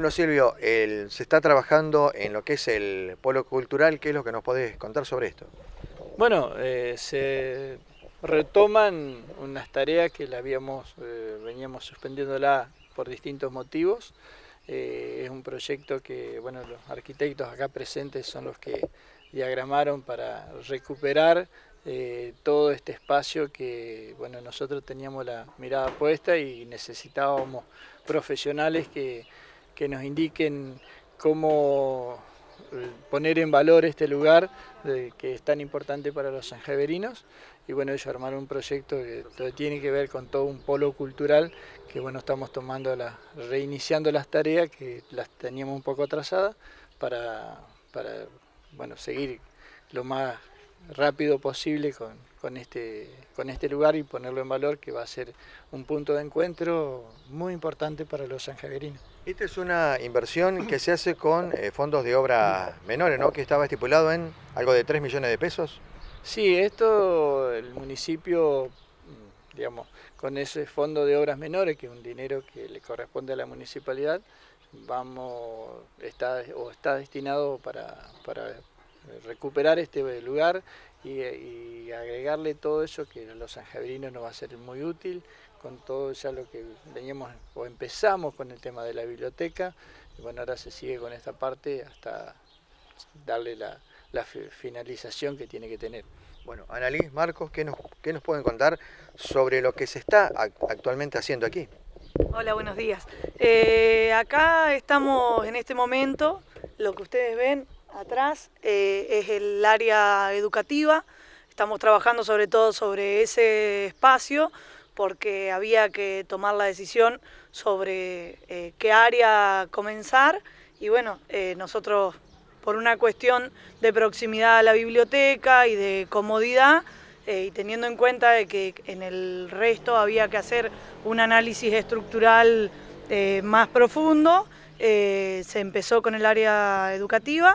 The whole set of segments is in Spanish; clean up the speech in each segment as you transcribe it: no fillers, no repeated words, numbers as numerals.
Bueno, Silvio, se está trabajando en lo que es el polo cultural. ¿Qué es lo que nos podés contar sobre esto? Bueno, se retoman unas tareas que veníamos suspendiéndola por distintos motivos. Es un proyecto que, bueno, los arquitectos acá presentes son los que diagramaron para recuperar todo este espacio que, bueno, nosotros teníamos la mirada puesta y necesitábamos profesionales que nos indiquen cómo poner en valor este lugar que es tan importante para los sanjaverinos. Y bueno, ellos armaron un proyecto que tiene que ver con todo un polo cultural que, bueno, estamos reiniciando las tareas que las teníamos un poco atrasadas para bueno, seguir lo más rápido posible con este lugar y ponerlo en valor, que va a ser un punto de encuentro muy importante para los sanjaverinos. Esta es una inversión que se hace con fondos de obra menores, ¿no? Que estaba estipulado en algo de 3 millones de pesos. Sí, esto el municipio, digamos, con ese fondo de obras menores, que es un dinero que le corresponde a la municipalidad, está destinado para recuperar este lugar y agregarle todo eso que a los sanjaverinos nos va a ser muy útil, con todo ya lo que veníamos o empezamos con el tema de la biblioteca, y bueno, ahora se sigue con esta parte hasta darle la finalización que tiene que tener. Bueno, Annalise, Marcos, ¿qué nos pueden contar sobre lo que se está actualmente haciendo aquí? Hola, buenos días. Acá estamos en este momento, lo que ustedes ven atrás es el área educativa. Estamos trabajando sobre todo sobre ese espacio porque había que tomar la decisión sobre qué área comenzar y bueno, nosotros por una cuestión de proximidad a la biblioteca y de comodidad y teniendo en cuenta de que en el resto había que hacer un análisis estructural más profundo, se empezó con el área educativa.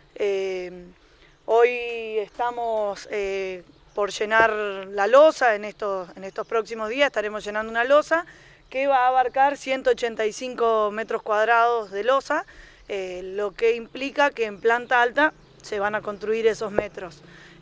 Hoy estamos por llenar la losa, en estos próximos días estaremos llenando una losa que va a abarcar 185 metros cuadrados de losa, lo que implica que en planta alta se van a construir esos metros.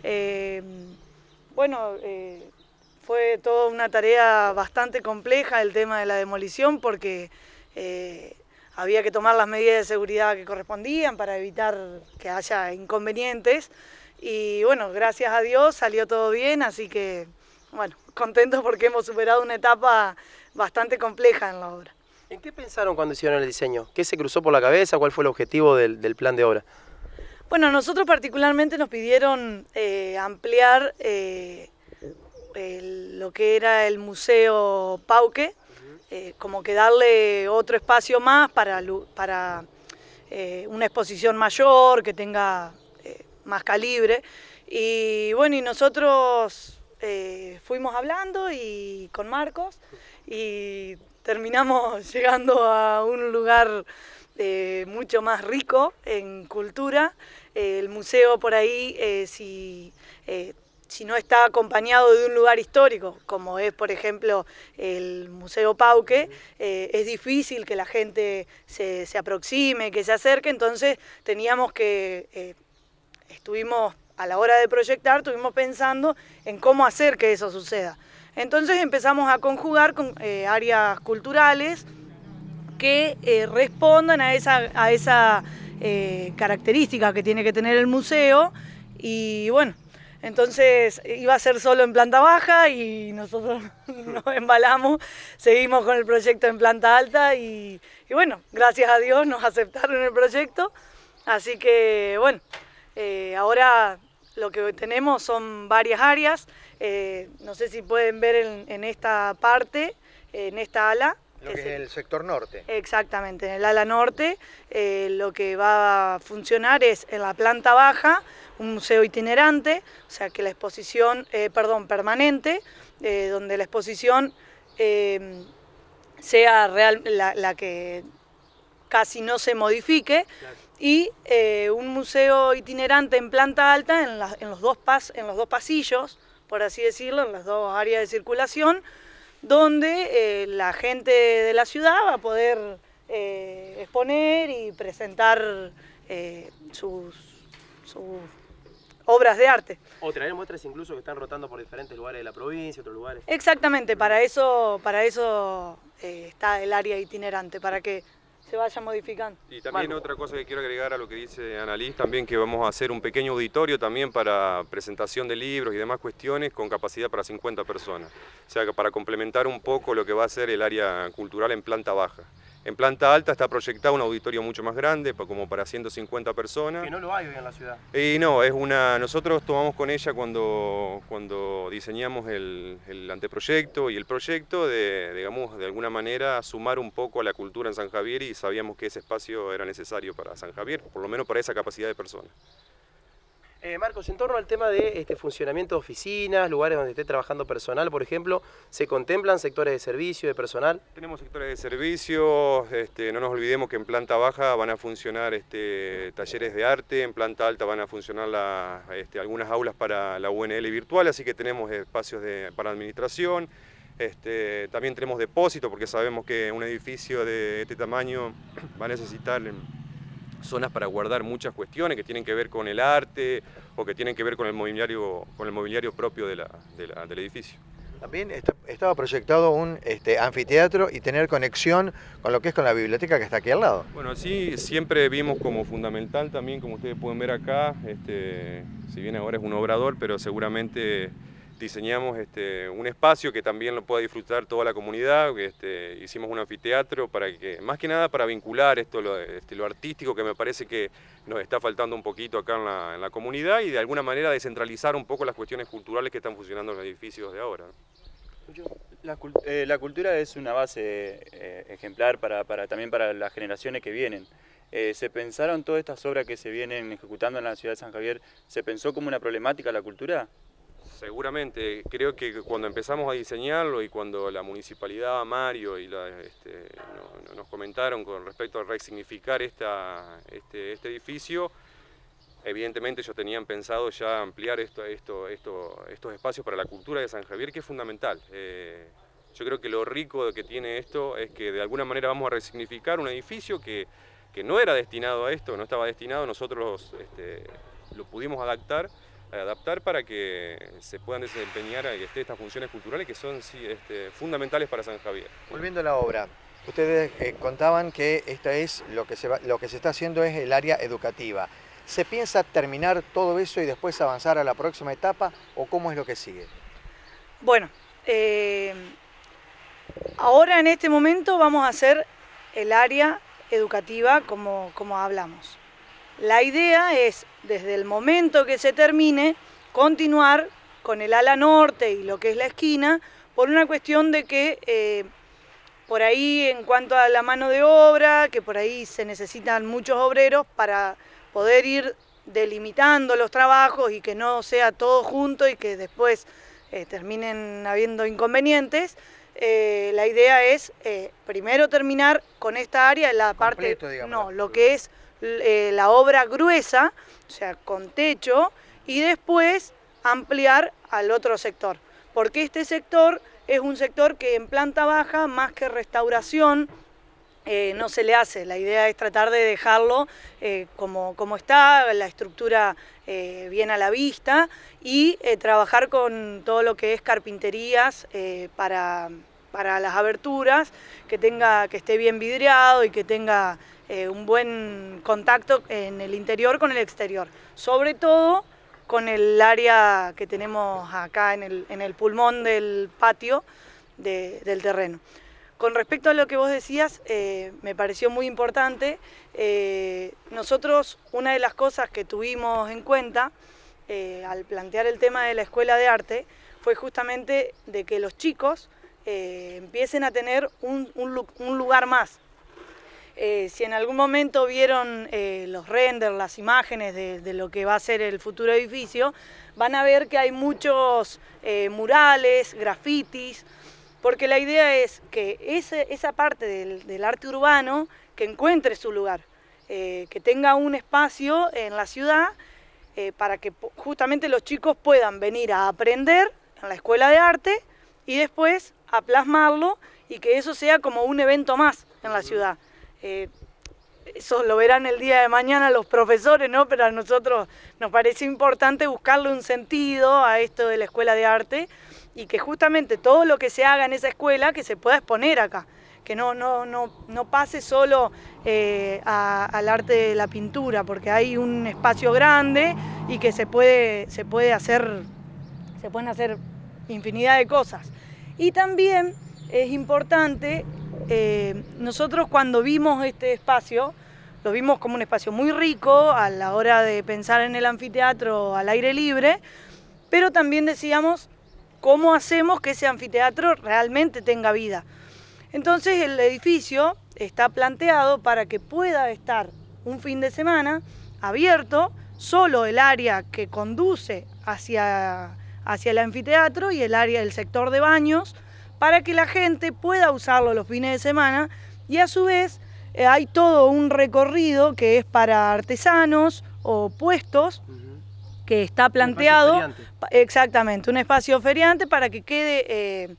Bueno, fue toda una tarea bastante compleja el tema de la demolición porque había que tomar las medidas de seguridad que correspondían para evitar que haya inconvenientes y bueno, gracias a Dios salió todo bien, así que bueno, contentos porque hemos superado una etapa bastante compleja en la obra. ¿En qué pensaron cuando hicieron el diseño? ¿Qué se cruzó por la cabeza? ¿Cuál fue el objetivo del plan de obra? Bueno, nosotros particularmente nos pidieron ampliar lo que era el Museo Pauque, como que darle otro espacio más para una exposición mayor, que tenga más calibre. Y bueno, y nosotros fuimos hablando con Marcos y terminamos llegando a un lugar mucho más rico en cultura. El museo por ahí, si no está acompañado de un lugar histórico, como es por ejemplo el Museo Pauque, es difícil que la gente se aproxime, que se acerque, entonces estuvimos a la hora de proyectar, estuvimos pensando en cómo hacer que eso suceda. Entonces empezamos a conjugar con áreas culturales que respondan a esa característica que tiene que tener el museo y bueno, entonces iba a ser solo en planta baja y nosotros nos embalamos, seguimos con el proyecto en planta alta y bueno, gracias a Dios nos aceptaron el proyecto, así que bueno, ahora lo que tenemos son varias áreas, no sé si pueden ver en esta parte, en esta ala. Lo que es el sector norte. Exactamente, en el ala norte lo que va a funcionar es en la planta baja, un museo itinerante, o sea que la exposición, permanente, donde la exposición sea la que casi no se modifique, claro. Y un museo itinerante en planta alta en los dos pasillos, por así decirlo, en las dos áreas de circulación, donde la gente de la ciudad va a poder exponer y presentar sus obras de arte. O traer muestras incluso que están rotando por diferentes lugares de la provincia, otros lugares. Exactamente, para eso está el área itinerante, para que se vaya modificando. Y también otra cosa que quiero agregar a lo que dice Annalise, también que vamos a hacer un pequeño auditorio también para presentación de libros y demás cuestiones con capacidad para 50 personas. O sea, que para complementar un poco lo que va a ser el área cultural en planta baja. En planta alta está proyectado un auditorio mucho más grande, como para 150 personas. Que no lo hay hoy en la ciudad. Y no, nosotros tomamos con ella cuando diseñamos el anteproyecto y el proyecto digamos, de alguna manera sumar un poco a la cultura en San Javier, y sabíamos que ese espacio era necesario para San Javier, por lo menos para esa capacidad de personas. Marcos, en torno al tema de funcionamiento de oficinas, lugares donde esté trabajando personal, por ejemplo, ¿se contemplan sectores de servicio, de personal? Tenemos sectores de servicio, no nos olvidemos que en planta baja van a funcionar talleres de arte, en planta alta van a funcionar algunas aulas para la UNL virtual, así que tenemos espacios para administración. También tenemos depósito, porque sabemos que un edificio de este tamaño va a necesitar zonas para guardar muchas cuestiones que tienen que ver con el arte o que tienen que ver con el mobiliario propio del edificio. También estaba proyectado un anfiteatro y tener conexión con lo que es con la biblioteca que está aquí al lado. Bueno, sí, siempre vimos como fundamental también, como ustedes pueden ver acá, si bien ahora es un obrador, pero seguramente diseñamos un espacio que también lo pueda disfrutar toda la comunidad. Hicimos un anfiteatro para que, más que nada para vincular lo artístico, que me parece que nos está faltando un poquito acá en la comunidad, y de alguna manera descentralizar un poco las cuestiones culturales que están funcionando en los edificios de ahora, ¿no? La cultura es una base ejemplar también para las generaciones que vienen. ¿Se pensaron todas estas obras que se vienen ejecutando en la ciudad de San Javier, se pensó como una problemática la cultura? Seguramente, creo que cuando empezamos a diseñarlo y cuando la municipalidad, Mario, nos comentaron con respecto a resignificar este edificio, evidentemente ellos tenían pensado ya ampliar estos espacios para la cultura de San Javier, que es fundamental. Yo creo que lo rico que tiene esto es que de alguna manera vamos a resignificar un edificio que no era destinado a esto, no estaba destinado, nosotros lo pudimos adaptar para que se puedan desempeñar estas funciones culturales que son fundamentales para San Javier. Volviendo a la obra, ustedes contaban que lo que se está haciendo es el área educativa. ¿Se piensa terminar todo eso y después avanzar a la próxima etapa, o cómo es lo que sigue? Bueno, ahora en este momento vamos a hacer el área educativa como hablamos. La idea es, desde el momento que se termine, continuar con el ala norte y lo que es la esquina, por una cuestión de que por ahí, en cuanto a la mano de obra, que por ahí se necesitan muchos obreros para poder ir delimitando los trabajos y que no sea todo junto y que después terminen habiendo inconvenientes. La idea es primero terminar con esta área, la parte, completo, digamos, lo que es la obra gruesa, o sea, con techo, y después ampliar al otro sector, porque este sector es un sector que en planta baja, más que restauración, no se le hace. La idea es tratar de dejarlo como está, la estructura bien a la vista, y trabajar con todo lo que es carpinterías para las aberturas, que esté bien vidriado y que tenga un buen contacto en el interior con el exterior, sobre todo con el área que tenemos acá en el pulmón del patio del terreno. Con respecto a lo que vos decías, me pareció muy importante. Nosotros, una de las cosas que tuvimos en cuenta al plantear el tema de la escuela de arte fue justamente de que los chicos empiecen a tener un lugar más. Si en algún momento vieron los renders, las imágenes de lo que va a ser el futuro edificio, van a ver que hay muchos murales, grafitis, porque la idea es que esa parte del arte urbano que encuentre su lugar, que tenga un espacio en la ciudad para que justamente los chicos puedan venir a aprender en la escuela de arte y después a plasmarlo y que eso sea como un evento más en la ciudad. Eso lo verán el día de mañana los profesores, ¿no? Pero a nosotros nos parece importante buscarle un sentido a esto de la escuela de arte y que justamente todo lo que se haga en esa escuela que se pueda exponer acá, que no pase solo al arte de la pintura, porque hay un espacio grande y que se pueden hacer infinidad de cosas. Y también es importante, nosotros cuando vimos este espacio, lo vimos como un espacio muy rico a la hora de pensar en el anfiteatro al aire libre, pero también decíamos cómo hacemos que ese anfiteatro realmente tenga vida. Entonces el edificio está planteado para que pueda estar un fin de semana abierto, solo el área que conduce hacia el anfiteatro y el sector de baños, para que la gente pueda usarlo los fines de semana, y a su vez hay todo un recorrido que es para artesanos o puestos, que está planteado, exactamente, un espacio feriante para que quede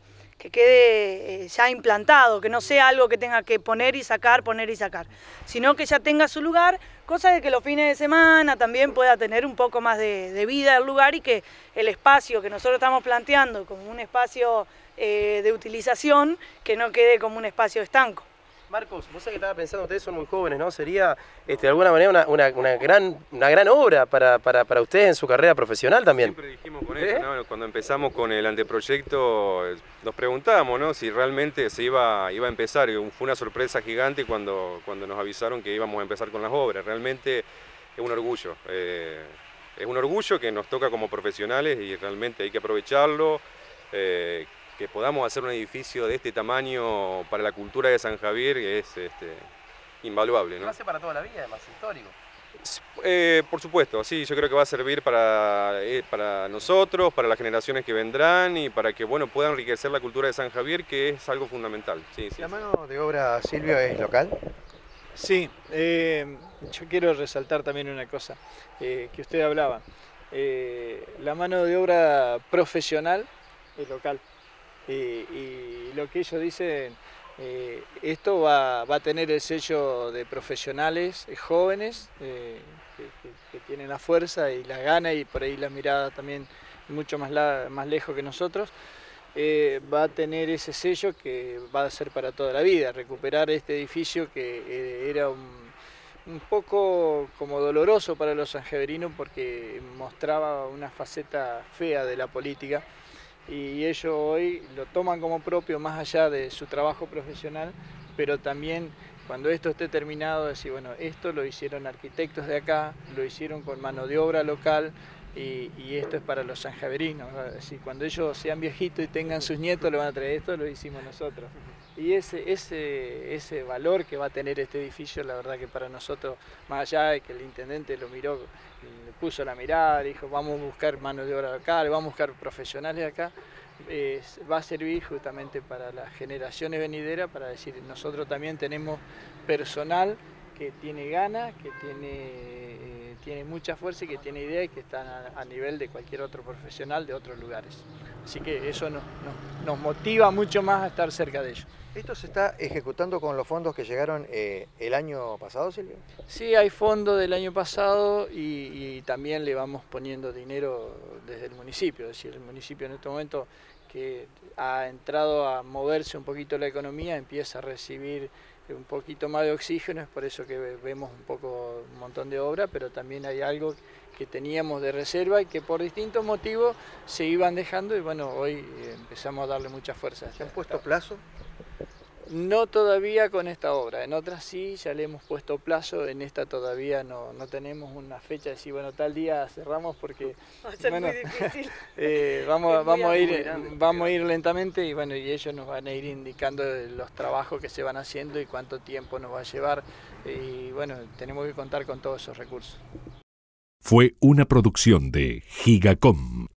ya implantado, que no sea algo que tenga que poner y sacar, sino que ya tenga su lugar, cosa de que los fines de semana también pueda tener un poco más de vida el lugar y que el espacio que nosotros estamos planteando como un espacio de utilización, que no quede como un espacio estanco. Marcos, vos sabés que estaba pensando, ustedes son muy jóvenes, ¿no? Sería de alguna manera una gran obra para ustedes en su carrera profesional también. Siempre dijimos con eso, ¿no? Cuando empezamos con el anteproyecto nos preguntábamos, ¿no? Si realmente se iba a empezar. Fue una sorpresa gigante cuando nos avisaron que íbamos a empezar con las obras. Realmente es un orgullo. Es un orgullo que nos toca como profesionales y realmente hay que aprovecharlo. Que podamos hacer un edificio de este tamaño para la cultura de San Javier es invaluable, ¿no? Va a ser para toda la vida, además, histórico. Por supuesto, sí, yo creo que va a servir para nosotros, para las generaciones que vendrán y para que puedan enriquecer la cultura de San Javier, que es algo fundamental. Sí, sí. ¿La mano de obra, Silvio, es local? Sí, yo quiero resaltar también una cosa que usted hablaba. La mano de obra profesional es local. Y lo que ellos dicen, esto va a tener el sello de profesionales jóvenes que tienen la fuerza y la gana y por ahí la mirada también mucho más lejos que nosotros. Va a tener ese sello que va a ser para toda la vida, recuperar este edificio que era un poco como doloroso para los sanjaverinos porque mostraba una faceta fea de la política. Y ellos hoy lo toman como propio más allá de su trabajo profesional, pero también cuando esto esté terminado, decir, bueno, esto lo hicieron arquitectos de acá, lo hicieron con mano de obra local y esto es para los sanjaverinos. Así, cuando ellos sean viejitos y tengan sus nietos, le van a traer esto, lo hicimos nosotros. Y ese valor que va a tener este edificio, la verdad que para nosotros, más allá de que el intendente lo miró, le puso la mirada, dijo vamos a buscar mano de obra local, vamos a buscar profesionales acá, va a servir justamente para las generaciones venideras, para decir nosotros también tenemos personal que tiene ganas, que tiene mucha fuerza y que tiene idea y que está a nivel de cualquier otro profesional de otros lugares. Así que eso nos motiva mucho más a estar cerca de ellos. ¿Esto se está ejecutando con los fondos que llegaron el año pasado, Silvio? Sí, hay fondos del año pasado y también le vamos poniendo dinero desde el municipio. Es decir, el municipio en este momento que ha entrado a moverse un poquito la economía, empieza a recibir un poquito más de oxígeno, es por eso que vemos un montón de obra, pero también hay algo que teníamos de reserva y que por distintos motivos se iban dejando y bueno, hoy empezamos a darle mucha fuerza. ¿Se han puesto plazo? No todavía con esta obra, en otras sí, ya le hemos puesto plazo, en esta todavía no tenemos una fecha de decir, bueno, tal día cerramos porque va a ser muy difícil. Vamos a ir lentamente y bueno, y ellos nos van a ir indicando los trabajos que se van haciendo y cuánto tiempo nos va a llevar y bueno, tenemos que contar con todos esos recursos. Fue una producción de Gigacom.